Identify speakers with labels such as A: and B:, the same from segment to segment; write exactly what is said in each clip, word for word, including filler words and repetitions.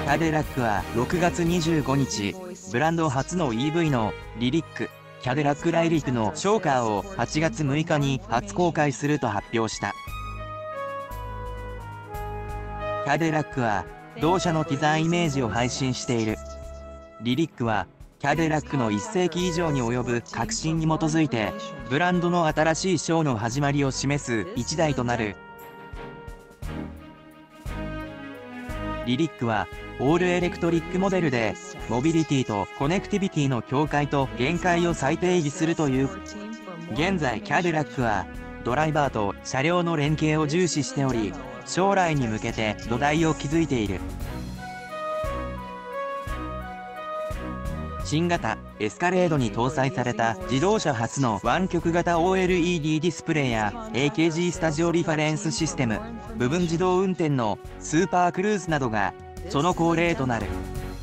A: ャデラックはろくがつにじゅうごにち、ブランド初の イーブイ のリリック、キャデラックライリックのショーカーをはちがつむいかに初公開すると発表した。キャデラックは同社のティザーイメージを配信している。リリックはキャデラックのいっせいき以上に及ぶ革新に基づいて、ブランドの新しいショーの始まりを示すいちだいとなる。リリックはオールエレクトリックモデルで、モビリティとコネクティビティの境界と限界を再定義するという。現在キャデラックはドライバーと車両の連携を重視しており、将来に向けて土台を築いている。新型エスカレードに搭載された自動車初の湾曲型 オーエルイーディー ディスプレイや エーケージー スタジオリファレンスシステム、部分自動運転のスーパークルーズなどがその恒例となる。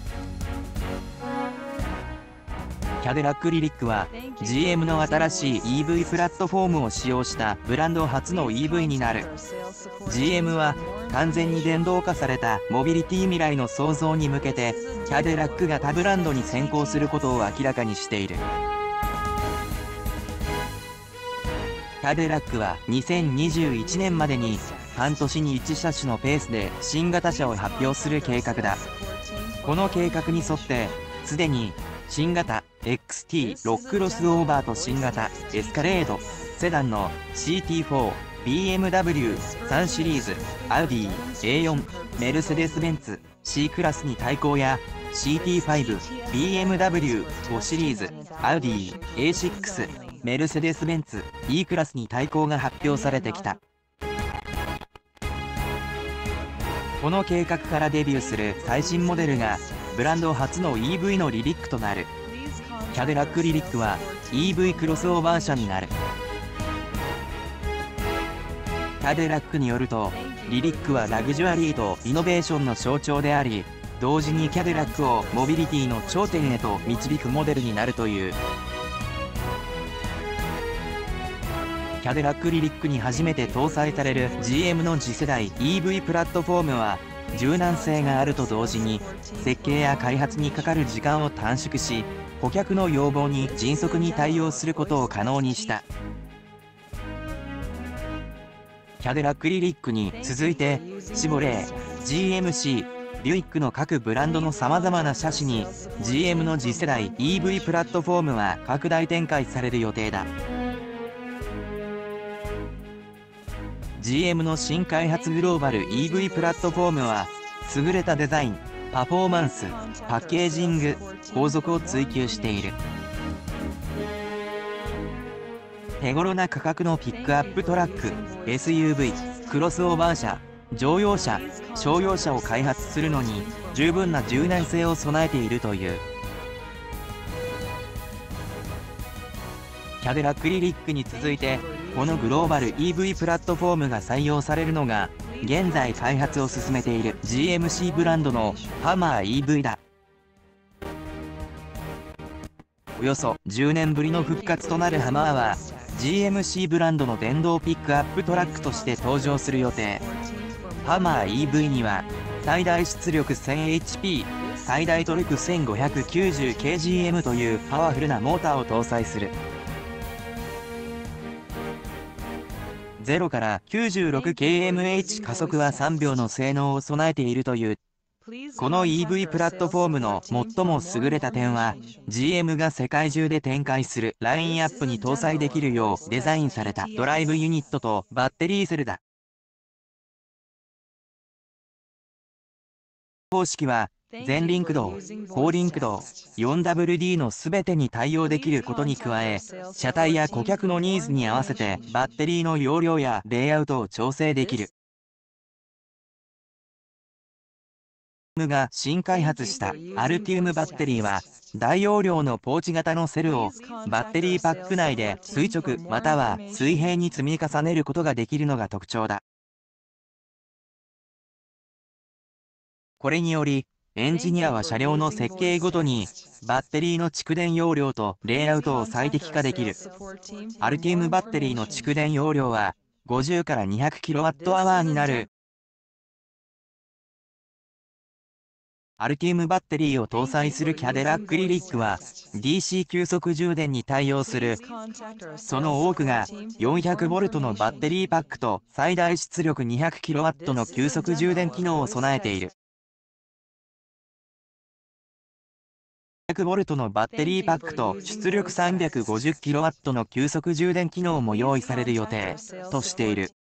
A: キャデラックリリックは ジーエム の新しい イーブイ プラットフォームを使用したブランド初の イーブイ になる。ジーエム は完全に電動化されたモビリティ未来の創造に向けて、キャデラックが他ブランドに先行することを明らかにしている。キャデラックはにせんにじゅういちねんまでに半年にいち車種のペースで新型車を発表する計画だ。この計画に沿って、すでに新型 エックスティー ロックロスオーバーと新型エスカレード、セダンの シーティーフォー、ビーエムダブリューさん シリーズ、アウディ エーよん、メルセデス・ベンツ C クラスに対抗や シーティーファイブ、ビーエムダブリューご シリーズ、アウディ エーシックス、メルセデス・ベンツ E クラスに対抗が発表されてきた。この計画からデビューする最新モデルがブランド初の イーブイ のリリックとなる。キャデラックリリックは イーブイ クロスオーバー車になる。キャデラックによると、リリックはラグジュアリーとイノベーションの象徴であり、同時にキャデラックをモビリティの頂点へと導くモデルになるという。キャデラックリリックに初めて搭載される ジーエム の次世代 イーブイ プラットフォームは、柔軟性があると同時に、設計や開発にかかる時間を短縮し、顧客の要望に迅速に対応することを可能にした。キャデラックリリックに続いて、シボレー、ジーエムシー、ビュイックの各ブランドのさまざまな車種に ジーエム の次世代 イーブイ プラットフォームは拡大展開される予定だ。ジーエム の新開発グローバル イーブイ プラットフォームは、優れたデザイン、パフォーマンス、パッケージング、後続を追求している。手頃な価格のピックアップトラック、エスユーブイ、クロスオーバー車、乗用車、商用車を開発するのに十分な柔軟性を備えているという。キャデラックリリックに続いて、このグローバル イーブイ プラットフォームが採用されるのが、現在開発を進めている ジーエムシー ブランドのハマー イーブイ だ。およそじゅうねんぶりの復活となるハマーは、ジーエムシー ブランドの電動ピックアップトラックとして登場する予定。ハマー イーブイ には、最大出力 せんエイチピー、最大トルク せんごひゃくきゅうじゅうキログラム というパワフルなモーターを搭載する。ゼロからきゅうじゅうろくキロミター 加速はさんびょうの性能を備えているという。この イーブイ プラットフォームの最も優れた点は、ジーエム が世界中で展開するラインアップに搭載できるようデザインされたドライブユニットとバッテリーセルだ。方式は、全リンク動、後リンク動、フォーダブリューディー のすべてに対応できることに加え、車体や顧客のニーズに合わせてバッテリーの容量やレイアウトを調整できる。ジーエム が新開発したアルティウムバッテリーは、大容量のポーチ型のセルをバッテリーパック内で垂直または水平に積み重ねることができるのが特徴だ。これにより、エンジニアは車両の設計ごとにバッテリーの蓄電容量とレイアウトを最適化できる。アルティウムバッテリーの蓄電容量はごじゅうからにひゃくキロワットアワーになる。 アルキウムバッテリーを搭載するキャデラックリリックは ディーシー 急速充電に対応する。その多くが よんひゃくボルト のバッテリーパックと最大出力 にひゃくキロワット の急速充電機能を備えている。ひゃくボルト のバッテリーパックと出力 さんびゃくごじゅうキロワット の急速充電機能も用意される予定としている。